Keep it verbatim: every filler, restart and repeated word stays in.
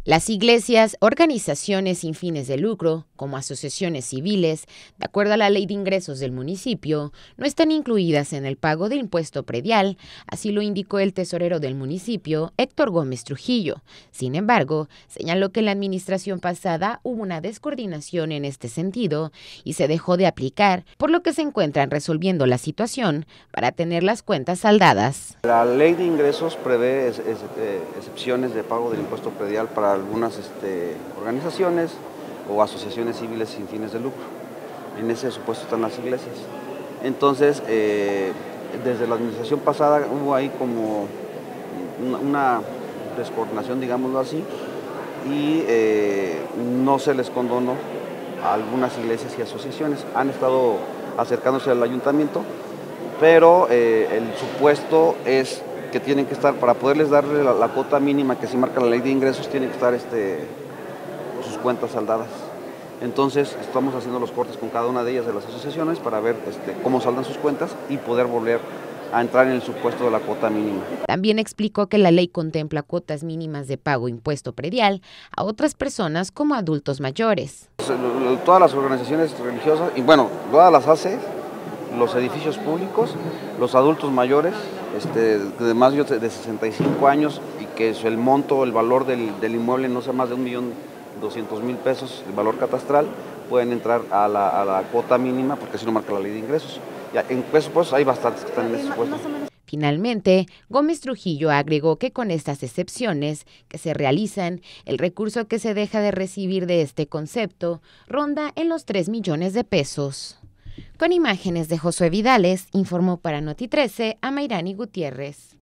Las iglesias, organizaciones sin fines de lucro, como asociaciones civiles, de acuerdo a la Ley de Ingresos del municipio, no están incluidas en el pago de impuesto predial, así lo indicó el tesorero del municipio, Héctor Gómez Trujillo. Sin embargo, señaló que en la administración pasada hubo una descoordinación en este sentido y se dejó de aplicar, por lo que se encuentran resolviendo la situación para tener las cuentas saldadas. La Ley de Ingresos prevé ex, ex, excepciones de pago del impuesto predial para algunas este, organizaciones o asociaciones civiles sin fines de lucro. En ese supuesto están las iglesias. Entonces, eh, desde la administración pasada hubo ahí como una, una descoordinación, digámoslo así, y eh, no se les condonó a algunas iglesias y asociaciones. Han estado acercándose al ayuntamiento, pero eh, el supuesto es que tienen que estar, para poderles darle la, la cuota mínima que sí marca la Ley de Ingresos, tienen que estar este, sus cuentas saldadas. Entonces estamos haciendo los cortes con cada una de ellas de las asociaciones para ver este, cómo saldan sus cuentas y poder volver a entrar en el supuesto de la cuota mínima. También explicó que la ley contempla cuotas mínimas de pago impuesto predial a otras personas como adultos mayores. Todas las organizaciones religiosas, y bueno, todas las hace, los edificios públicos, los adultos mayores, este, de más de sesenta y cinco años y que el monto, el valor del, del inmueble no sea más de un millón doscientos mil pesos, el valor catastral, pueden entrar a la, a la cuota mínima porque así lo marca la Ley de Ingresos. Ya, en pesos pues, hay bastantes que están en ese supuesto. Finalmente, Gómez Trujillo agregó que con estas excepciones que se realizan, el recurso que se deja de recibir de este concepto ronda en los tres millones de pesos. Con imágenes de Josué Vidales, informó para Noti trece a Mayrani Gutiérrez.